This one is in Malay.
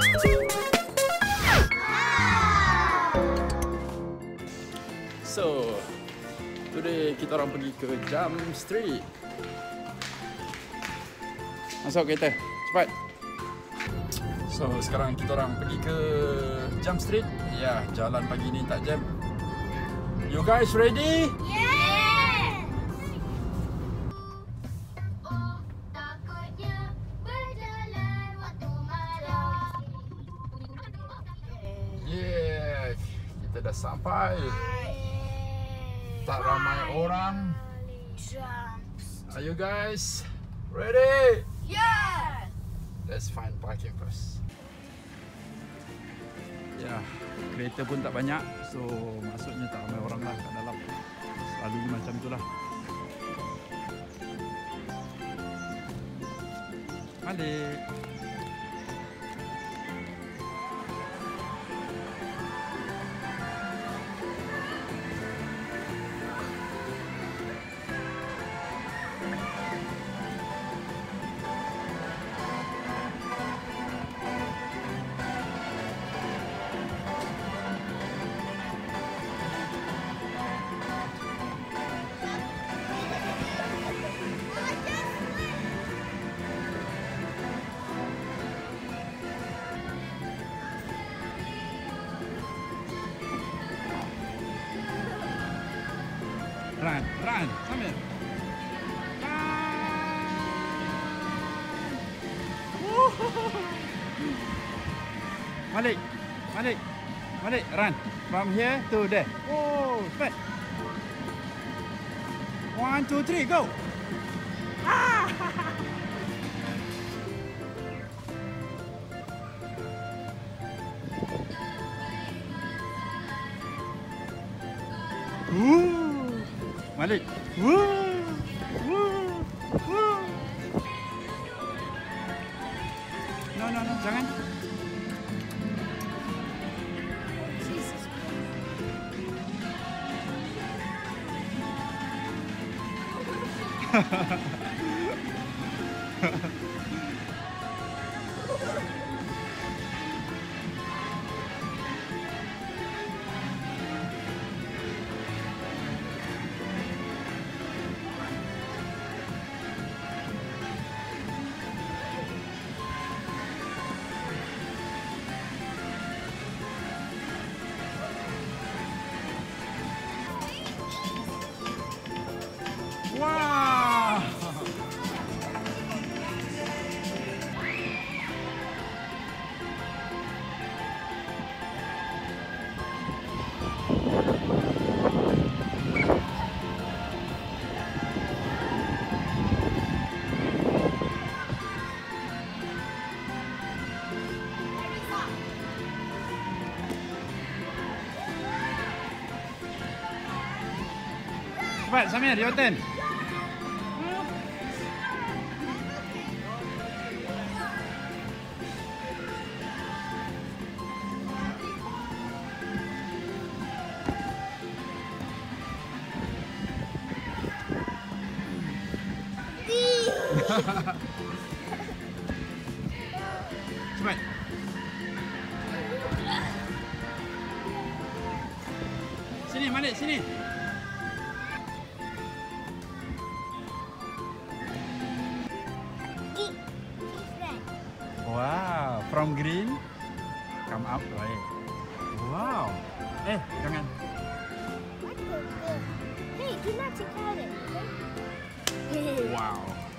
So, today kita orang pergi ke Jump Street. Masuk kereta, cepat. So, sekarang kita orang pergi ke Jump Street. Ya, jalan pagi ni tak jam. You guys ready? Yeah! Yeah, kita dah sampai. Tak ramai orang. Are you guys ready? Yeah! Let's find parking first. Ya, kereta pun tak banyak, so maksudnya tak ramai orang lah kat dalam. Selalu macam tu lah. Balik. Run, Samir. Malik, run. From here to there. Oh, fast. 1, 2, 3, go. Malik. No, jangan. Wow! Cepat, Samir, your turn. Cepat. Sini, Malik, sini. Wow, from green come up right. Wow. Jangan. Hey, do not take it. Wow.